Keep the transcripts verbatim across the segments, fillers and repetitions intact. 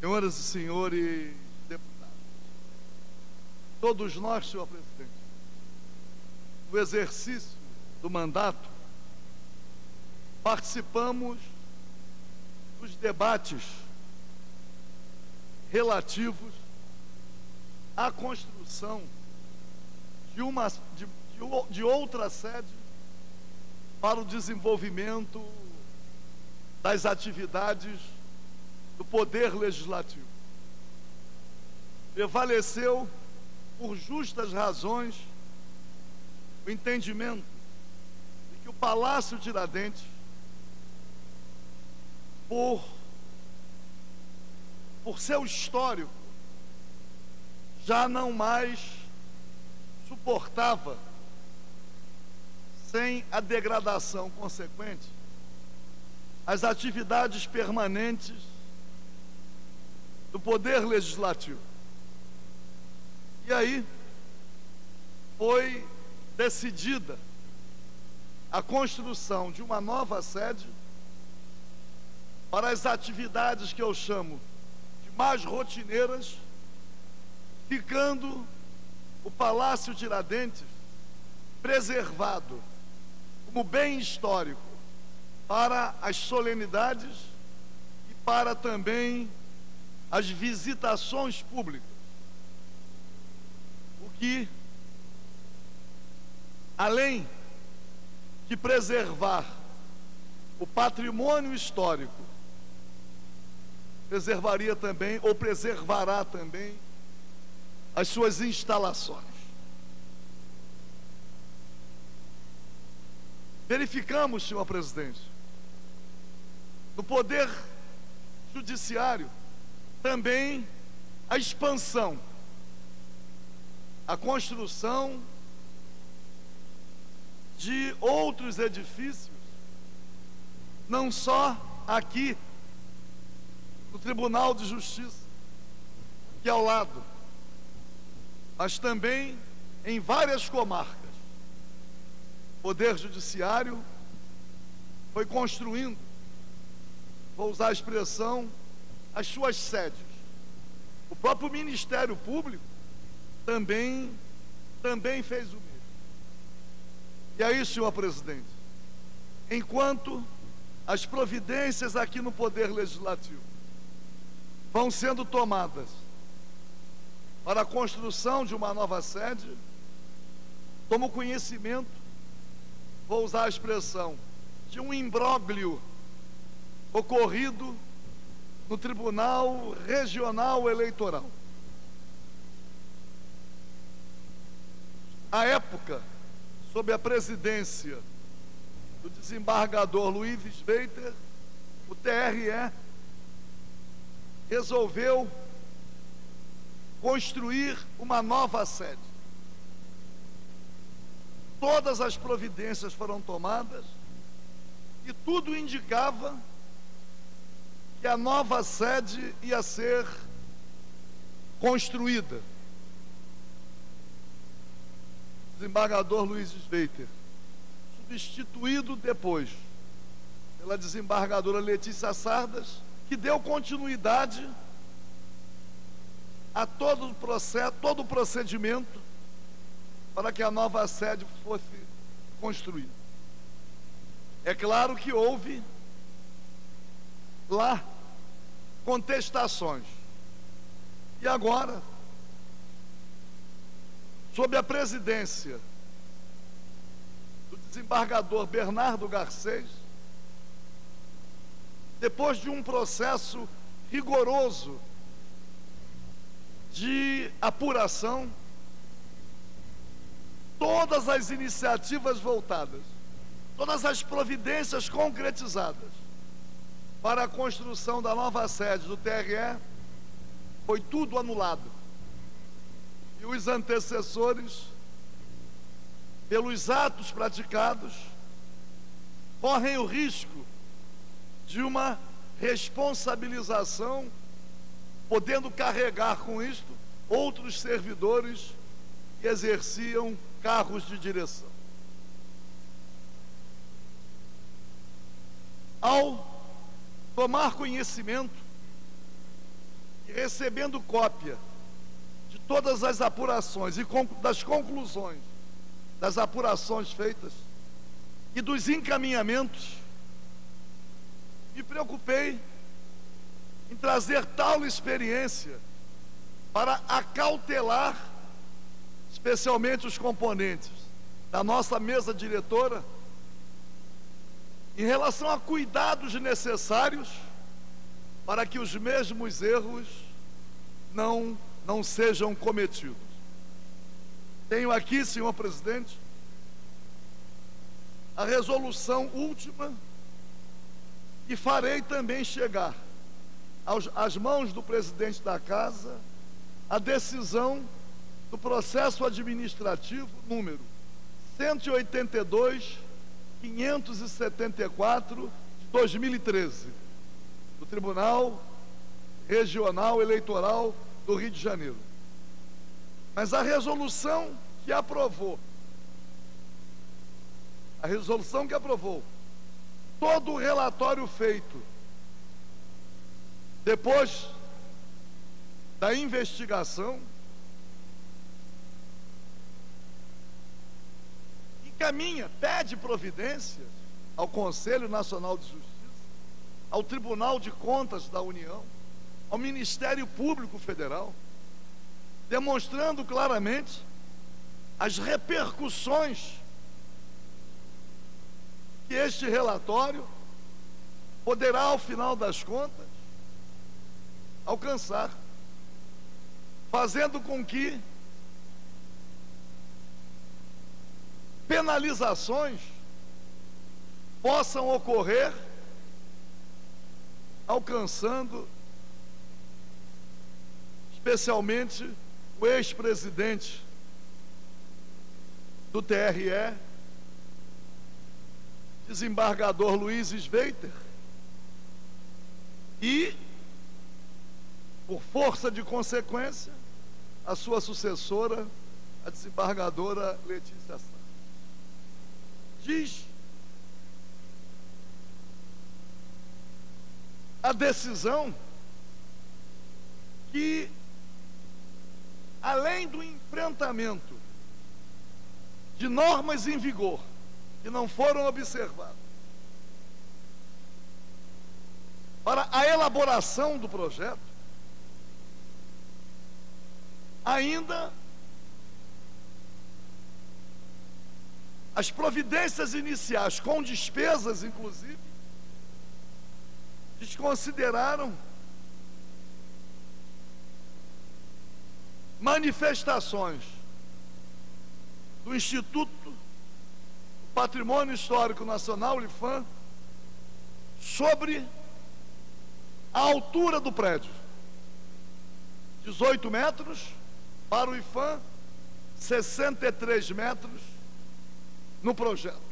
Senhoras e senhores deputados, todos nós, senhor presidente, no exercício do mandato, participamos dos debates relativos à construção de, uma, de, de outra sede para o desenvolvimento das atividades do Poder Legislativo. Prevaleceu, por justas razões, o entendimento de que o Palácio Tiradentes, por, por seu histórico, já não mais suportava, sem a degradação consequente, as atividades permanentes do Poder Legislativo. E aí foi decidida a construção de uma nova sede para as atividades que eu chamo de mais rotineiras, ficando o Palácio Tiradentes preservado como bem histórico para as solenidades e para também as visitações públicas, o que, além de preservar o patrimônio histórico, preservaria também, ou preservará também, as suas instalações. Verificamos, senhor presidente, no Poder Judiciário, também a expansão, a construção de outros edifícios, não só aqui no Tribunal de Justiça, que é ao lado, mas também em várias comarcas. O Poder Judiciário foi construindo, vou usar a expressão, as suas sedes. O próprio Ministério Público também, também fez o mesmo. E aí, senhor presidente, enquanto as providências aqui no Poder Legislativo vão sendo tomadas para a construção de uma nova sede, tomo conhecimento, vou usar a expressão, de um imbróglio ocorrido no Tribunal Regional Eleitoral. À época, sob a presidência do desembargador Luiz Sveiter, o T R E resolveu construir uma nova sede. Todas as providências foram tomadas e tudo indicava que a nova sede ia ser construída. O desembargador Luiz Sveiter, substituído depois pela desembargadora Letícia Sardas, que deu continuidade a todo o processo, todo o procedimento para que a nova sede fosse construída. É claro que houve lá contestações. E agora, sob a presidência do desembargador Bernardo Garcês, depois de um processo rigoroso de apuração, todas as iniciativas voltadas, todas as providências concretizadas para a construção da nova sede do T R E, foi tudo anulado. E os antecessores, pelos atos praticados, correm o risco de uma responsabilização, podendo carregar com isto outros servidores que exerciam cargos de direção. Ao tomar conhecimento e recebendo cópia de todas as apurações e das conclusões das apurações feitas e dos encaminhamentos, me preocupei em trazer tal experiência para acautelar, especialmente os componentes da nossa mesa diretora, em relação a cuidados necessários para que os mesmos erros não, não sejam cometidos. Tenho aqui, senhor presidente, a resolução última e farei também chegar aos, às mãos do presidente da Casa a decisão do processo administrativo número cento e oitenta e dois, quinhentos e setenta e quatro de dois mil e treze, do Tribunal Regional Eleitoral do Rio de Janeiro. Mas a resolução que aprovou, a resolução que aprovou todo o relatório feito depois da investigação, encaminha, pede providências ao Conselho Nacional de Justiça, ao Tribunal de Contas da União, ao Ministério Público Federal, demonstrando claramente as repercussões que este relatório poderá, ao final das contas, alcançar, fazendo com que penalizações possam ocorrer, alcançando especialmente o ex-presidente do T R E, desembargador Luiz Sveiter, e, por força de consequência, a sua sucessora, a desembargadora Letícia Sá. Diz a decisão que, além do enfrentamento de normas em vigor que não foram observadas para a elaboração do projeto, ainda as providências iniciais, com despesas inclusive, desconsideraram manifestações do Instituto Patrimônio Histórico Nacional, o IPHAN, sobre a altura do prédio, dezoito metros para o IPHAN, sessenta e três metros no projeto.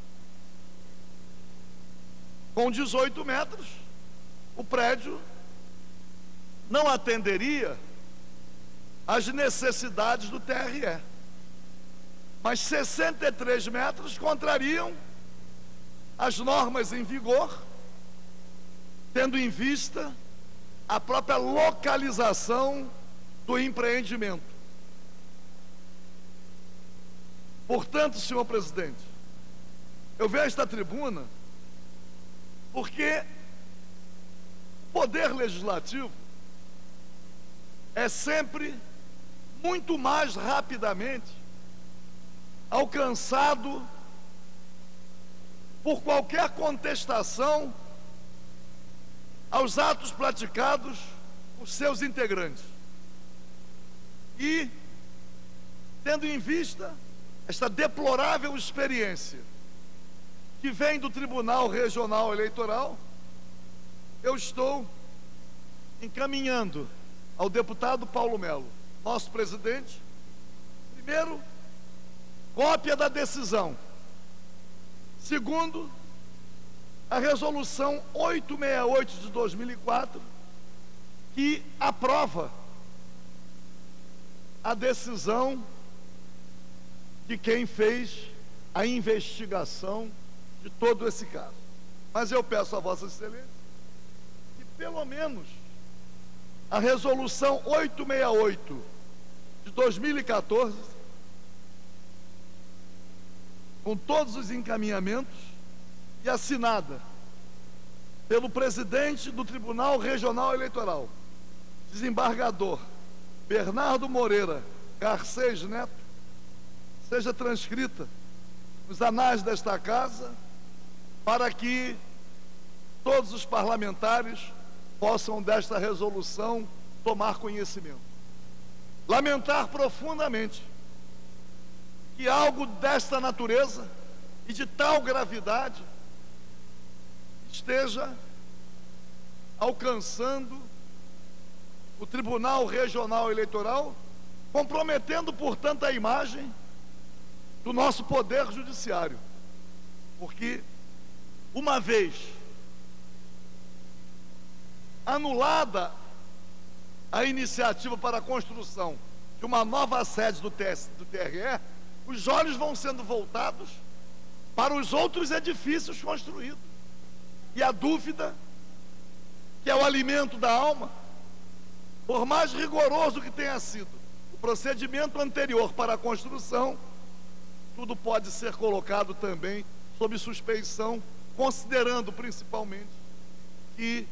Com dezoito metros, o prédio não atenderia às necessidades do T R E, mas sessenta e três metros contrariam as normas em vigor, tendo em vista a própria localização do empreendimento. Portanto, senhor presidente, eu venho a esta tribuna porque o poder legislativo é sempre muito mais rapidamente alcançado por qualquer contestação aos atos praticados por seus integrantes. E, tendo em vista esta deplorável experiência que vem do Tribunal Regional Eleitoral, eu estou encaminhando ao deputado Paulo Melo, nosso presidente, primeiro, cópia da decisão. Segundo, a resolução oitocentos e sessenta e oito de dois mil e quatro, que aprova a decisão de quem fez a investigação de todo esse caso. Mas eu peço a Vossa Excelência que, pelo menos, a resolução oitocentos e sessenta e oito de dois mil e quatorze, com todos os encaminhamentos, e assinada pelo presidente do Tribunal Regional Eleitoral, desembargador Bernardo Moreira Garcês Neto, seja transcrita nos anais desta casa, para que todos os parlamentares possam desta resolução tomar conhecimento. Lamentar profundamente que algo desta natureza e de tal gravidade esteja alcançando o Tribunal Regional Eleitoral, comprometendo, portanto, a imagem do nosso Poder Judiciário. Porque, uma vez anulada a iniciativa para a construção de uma nova sede do T R E, os olhos vão sendo voltados para os outros edifícios construídos. E a dúvida, que é o alimento da alma, por mais rigoroso que tenha sido o procedimento anterior para a construção, tudo pode ser colocado também sob suspeição, considerando principalmente que,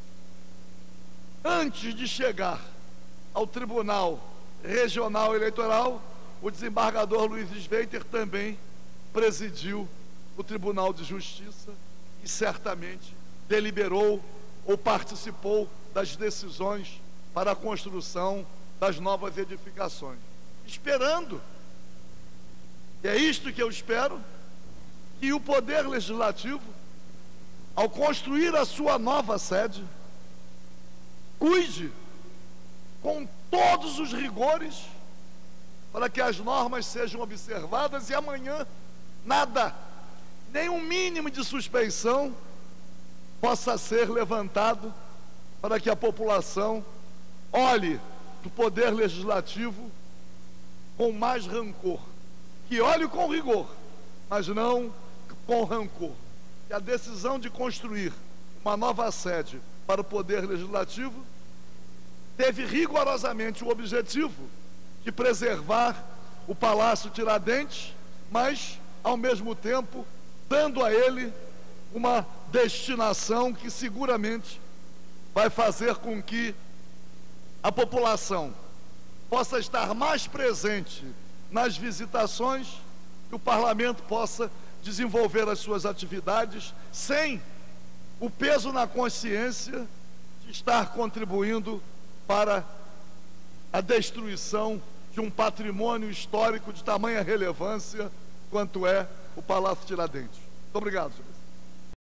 antes de chegar ao Tribunal Regional Eleitoral, o desembargador Luiz Sveiter também presidiu o Tribunal de Justiça e certamente deliberou ou participou das decisões para a construção das novas edificações. Esperando, e é isto que eu espero, que o Poder Legislativo, ao construir a sua nova sede, cuide com todos os rigores para que as normas sejam observadas e amanhã nada, nem um mínimo de suspeição possa ser levantado para que a população olhe para o Poder Legislativo com mais rancor, que olhe com rigor, mas não com rancor. Que a decisão de construir uma nova sede para o Poder Legislativo teve rigorosamente o objetivo de preservar o Palácio Tiradentes, mas, ao mesmo tempo, dando a ele uma destinação que seguramente vai fazer com que a população possa estar mais presente nas visitações, que o parlamento possa desenvolver as suas atividades sem o peso na consciência de estar contribuindo para a destruição de um patrimônio histórico de tamanha relevância quanto é o Palácio Tiradentes. Muito obrigado, senhor presidente.